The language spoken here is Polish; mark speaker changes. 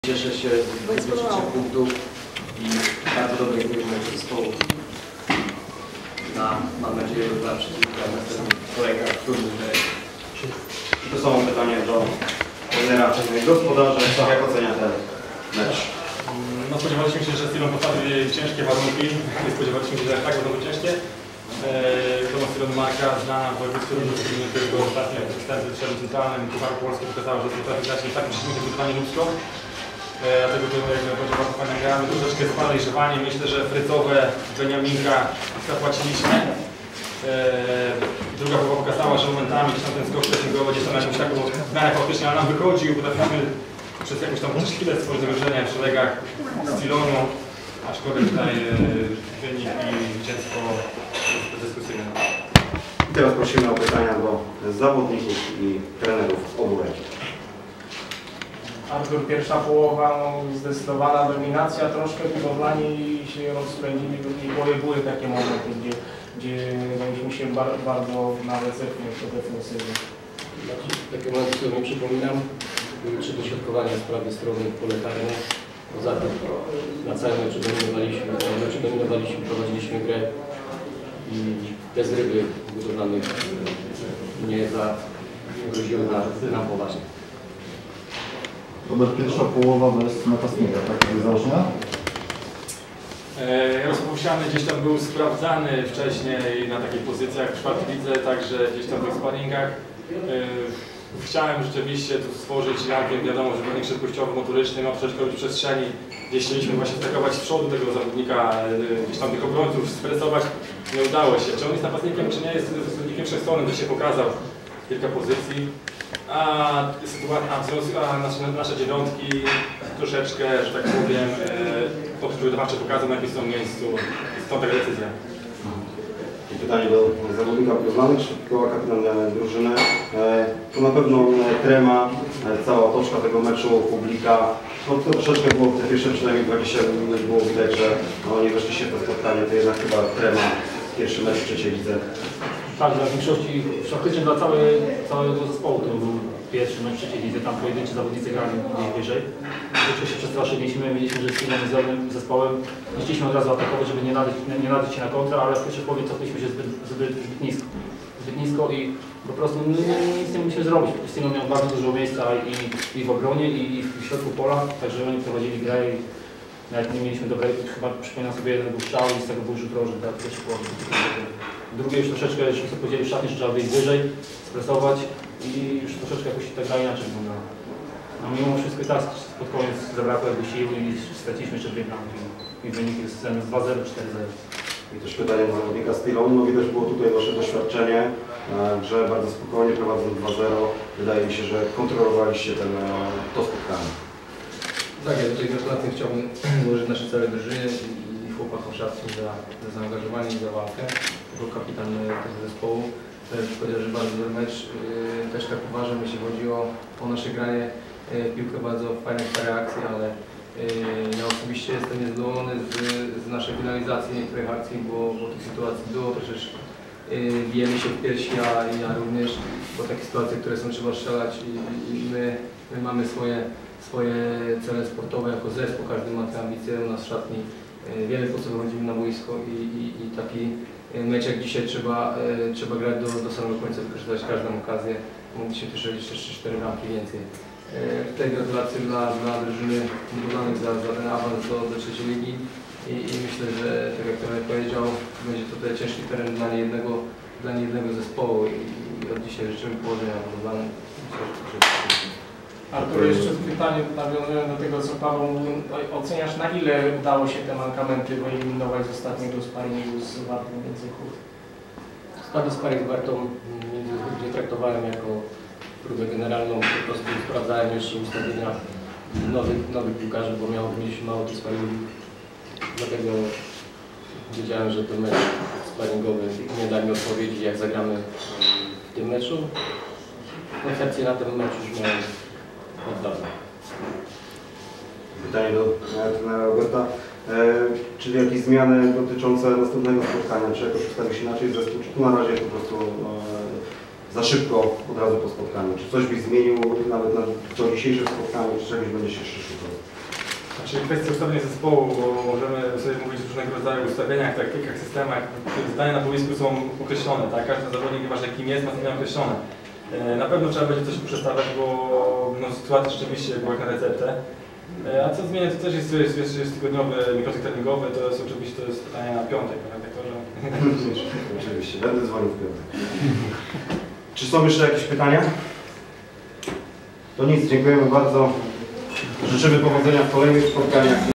Speaker 1: Cieszę się z 23 punktów i bardzo dobrej gry zespołu. Mam nadzieję, że dla przeciwnika w następnych kolejkach trudnych.
Speaker 2: To samo pytanie do trenera gospodarza. Jak ocenia ten mecz?
Speaker 3: No, spodziewaliśmy się, że Stylon postawi ciężkie warunki. Nie spodziewaliśmy się, że tak będą ciężkie. Wiadomo, Stylon marka znana w województwie ludowym, którego ostatnio występy w szeregu centralnym Pucharu Polski pokazało, że potrafi grać nie takim przeciwnikiem wyzwanie ludzko. Dlatego będzie bardzo fajnie gramy. Troszeczkę sparaliżowanie. Myślę, że frycowe Beniaminka zapłaciliśmy. Druga połowa pokazała, że momentami gdzieś tam ten skok pressing gdzieś tam jakąś taką zmianę faktycznie, ale nam wychodził. Potrafiliśmy przez jakąś tam chwilę stworzyć zagrożenia w szeregach Stylonu. Aczkolwiek tutaj wynik i zwycięstwo dyskusyjne.
Speaker 2: I teraz prosimy o pytania do zawodników i trenerów obu ekip.
Speaker 4: Artur, pierwsza połowa, zdecydowana dominacja, troszkę budowlani się rozpędzili i były takie momenty, gdzie daliśmy się bardzo nawet zepchnąć do defensywy.
Speaker 1: Takie momenty, które mi przypominam, były 3 dośrodkowania z prawej strony pole karne. Poza tym na całym meczu dominowaliśmy, prowadziliśmy grę i bez ryby budowlanych nie groziły nam poważnie.
Speaker 5: Robert, pierwsza połowa bez napastnika, tak? Założenia?
Speaker 3: Jarosław Owsiany gdzieś tam był sprawdzany wcześniej na takich pozycjach w czwartej lidze, także gdzieś tam w tych sparingach. Chciałem rzeczywiście tu stworzyć ranking, wiadomo, że wynik szybkościowy, motoryczny, ma przeszkodzić przestrzeni. Gdzieś chcieliśmy właśnie stakować z przodu tego zawodnika, gdzieś tam tych obrońców stresować. Nie udało się. Czy on jest napastnikiem, czy nie jest zawodnikiem wszechstronnym, to się pokazał kilka pozycji. Nasze dziewiątki troszeczkę, że tak powiem, przygotowawcze pokazał, na jakim są miejscu. Stąd taka decyzja.
Speaker 2: I pytanie do zawodnika Poznań, szybko kapitan drużyny. To na pewno trema, cała otoczka tego meczu, publika. No to troszeczkę było te pierwsze przynajmniej 20 minut było widać, że nie weszliście w to spotkanie, to jednak chyba trema, pierwszy mecz w trzeciej lidze.
Speaker 6: Tak, dla większości, praktycznie dla całego zespołu to był pierwszy mecz w trzeciej lidze, tam pojedynczy zawodnicy grali gdzieś wyżej. Rzeczywiście się przestraszyliśmy, mieliśmy, że z innym zespołem nie chcieliśmy od razu atakować, żeby nie nadać się na kontrę, ale w pierwszej połowie cofnęliśmy się zbyt nisko i po prostu nic nie mogliśmy zrobić. Stylon miał bardzo dużo miejsca i w obronie, i w środku pola, także oni prowadzili grę i nawet nie mieliśmy dobrej, chyba przypominam sobie, jeden był strzał i z tego był rzut rożny, tak, w pierwszej połowie. Drugie już troszeczkę, żeśmy sobie powiedzieli w szatni, że trzeba wyjść wyżej, stresować i już troszeczkę jakoś ta gra inaczej wyglądała. No mimo wszystko i teraz pod koniec zabrakło jakby sił i straciliśmy jeszcze 2 bramki i wynik jest 2-0, 4-0.
Speaker 2: I też pytanie do zawodnika Stylonu. No widać było tutaj wasze doświadczenie, że bardzo spokojnie prowadzą 2-0. Wydaje mi się, że kontrolowaliście to spotkanie.
Speaker 7: Tak, ja tutaj gratulacje chciałbym złożyć naszej całej drużynie i chłopakom szacun za zaangażowanie i za walkę. Jako kapitan tego zespołu też powiedział, że bardzo dobry mecz. Też tak uważam, jeśli chodzi o nasze granie piłkę, bardzo fajne reakcje, ale ja osobiście jestem niezadowolony z naszej finalizacji niektórych akcji, bo tych sytuacji było troszeczkę. Bijemy się w piersi, ja również, bo takie sytuacje, które są, trzeba strzelać i my mamy swoje cele sportowe jako zespół, każdy ma te ambicje u nas w szatni. Wiele po co wychodzimy na boisko i taki mecz jak dzisiaj trzeba grać do samego końca, wykorzystać każdą okazję. Mogliśmy też robić jeszcze 4 bramki więcej. Tutaj gratulacje dla drużyny budowlanych za ten awans do trzeciej ligi i myślę, że tak jak trener powiedział, będzie to tutaj ciężki teren dla niejednego zespołu i od dzisiaj życzymy położenia budowlanym.
Speaker 4: Artur, jeszcze pytanie, nawiązując do tego, co Paweł mówił, oceniasz, na ile udało się te mankamenty wyeliminować z ostatniego sparingu z Wartą Międzychód?
Speaker 1: Ostatni sparing z Wartą nie traktowałem jako próbę generalną, po prostu sprawdzałem jeszcze ustawienia nowych piłkarzy, bo mieliśmy mało tych sparingów. Dlatego wiedziałem, że ten mecz sparingowy nie da mi odpowiedzi, jak zagramy w tym meczu. Koncepcję na ten mecz już miałem od dawna.
Speaker 2: Pytanie do trenera Roberta. Czyli jakieś zmiany dotyczące następnego spotkania? Czy jakoś ustawi się inaczej zespół? Czy tu na razie po prostu za szybko od razu po spotkaniu? Czy coś byś zmienił nawet na to dzisiejsze spotkanie, czy czegoś będziesz jeszcze szukał?
Speaker 3: Znaczy kwestia ustawienia zespołu, bo możemy sobie mówić o różnego rodzaju ustawieniach, taktykach, systemach. Zadania na boisku są określone, tak? Każdy zawodnik, nieważne kim jest, ma zadania określone. Na pewno trzeba będzie coś przestawiać, bo no, sytuacja rzeczywiście była jak na receptę. A co zmienia, to też jest tygodniowy mikrocyk treningowy, to jest oczywiście pytanie na piątek, panie doktorze.
Speaker 2: Oczywiście, będę dzwonił w piątek. Czy są jeszcze jakieś pytania? To nic, dziękujemy bardzo. Życzymy powodzenia w kolejnych spotkaniach.